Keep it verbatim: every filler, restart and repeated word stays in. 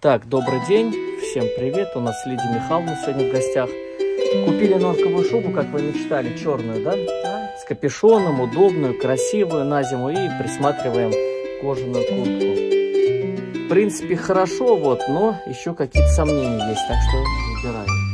Так, добрый день, всем привет, у нас Лидия Михайловна сегодня в гостях. Купили норковую шубу, как вы мечтали, черную, да? Да. С капюшоном, удобную, красивую на зиму, и присматриваем кожаную куртку. В принципе, хорошо, вот, но еще какие-то сомнения есть, так что выбираем.